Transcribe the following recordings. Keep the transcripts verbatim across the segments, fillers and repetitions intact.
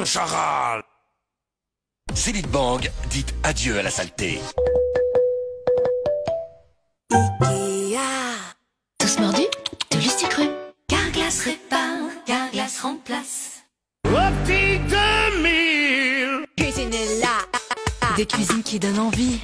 Charal. Zénith Bang, dites adieu à la saleté. Ikea. Tous mordus, de l'Ustucru. Carglass répare, Carglass remplace. Optique deux mille. Cuisinella. Des cuisines qui donnent envie.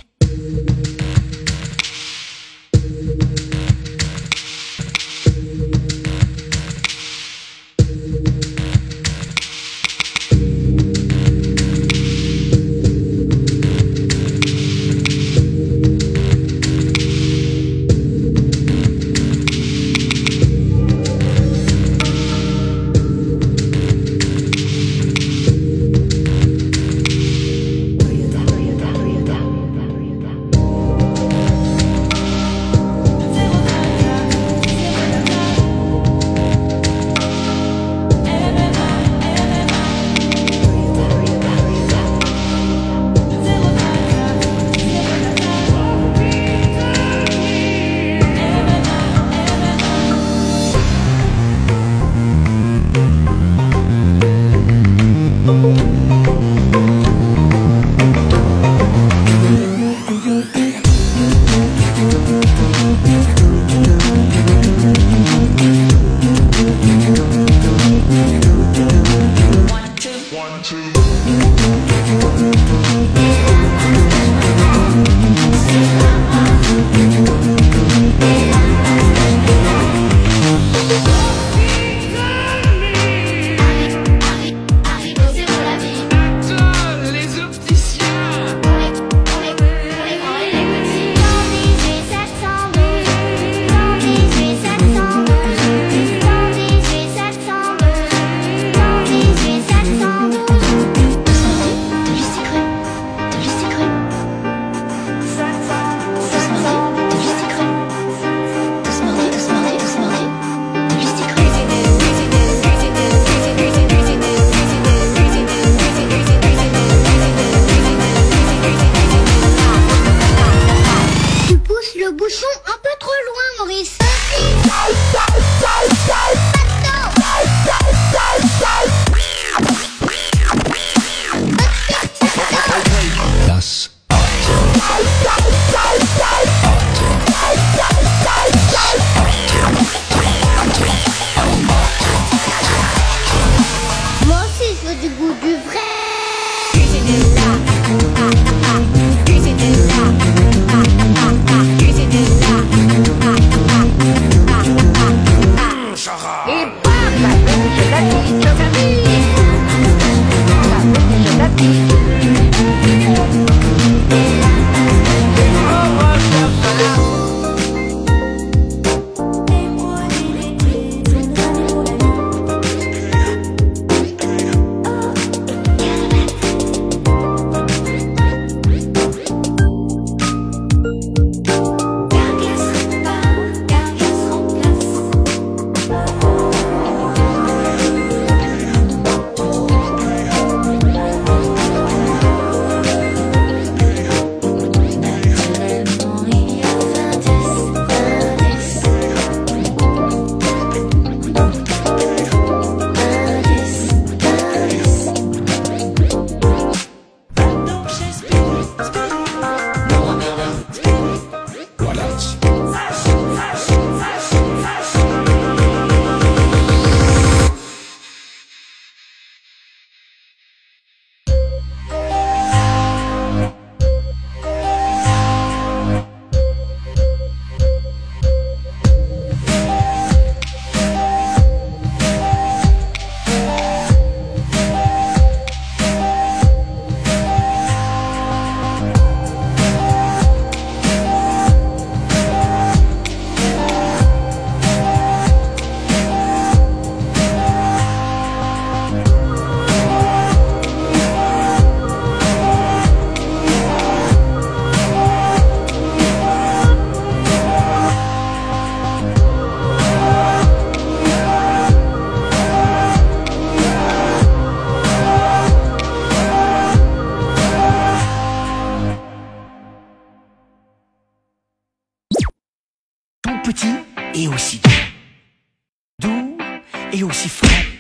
Le bouchon un peu trop loin, Maurice. Das Moi aussi, je veux du goût du vrai. Charal. Et bam, la bouche, la bite, la bite. La bouche, la bite. Petit et aussi doux et aussi frais.